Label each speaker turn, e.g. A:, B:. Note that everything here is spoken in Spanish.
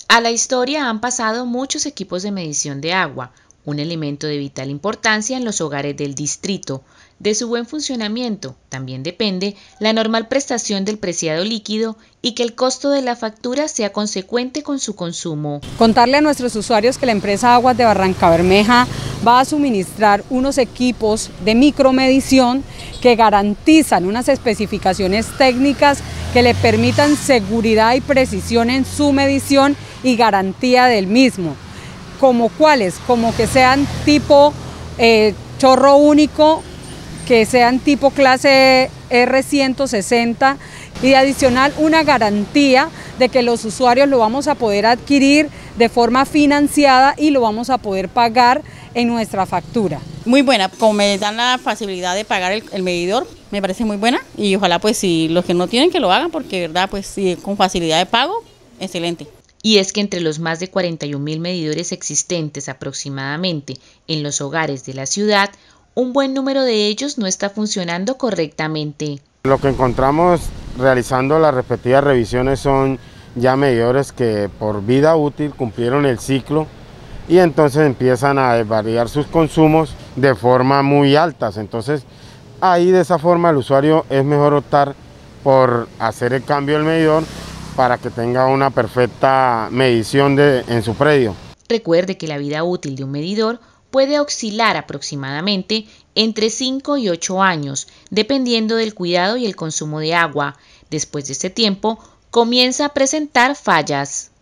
A: A la historia han pasado muchos equipos de medición de agua, un elemento de vital importancia en los hogares del distrito. De su buen funcionamiento también depende la normal prestación del preciado líquido y que el costo de la factura sea consecuente con su consumo.
B: Contarle a nuestros usuarios que la empresa Aguas de Barrancabermeja va a suministrar unos equipos de micromedición que garantizan unas especificaciones técnicas que le permitan seguridad y precisión en su medición y garantía del mismo. ¿Como cuáles? Como que sean tipo chorro único, que sean tipo clase R160 y adicional una garantía de que los usuarios lo vamos a poder adquirir de forma financiada y lo vamos a poder pagar en nuestra factura.
C: Muy buena, como me dan la facilidad de pagar el medidor, me parece muy buena y ojalá pues si los que no tienen que lo hagan porque verdad pues sí, con facilidad de pago, excelente.
A: Y es que entre los más de 41.000 medidores existentes aproximadamente en los hogares de la ciudad, un buen número de ellos no está funcionando correctamente.
D: Lo que encontramos realizando las respectivas revisiones son ya medidores que por vida útil cumplieron el ciclo y entonces empiezan a variar sus consumos de forma muy altas. Entonces ahí de esa forma el usuario es mejor optar por hacer el cambio del medidor para que tenga una perfecta medición en su predio.
A: Recuerde que la vida útil de un medidor puede oscilar aproximadamente entre 5 y 8 años, dependiendo del cuidado y el consumo de agua. Después de ese tiempo, comienza a presentar fallas.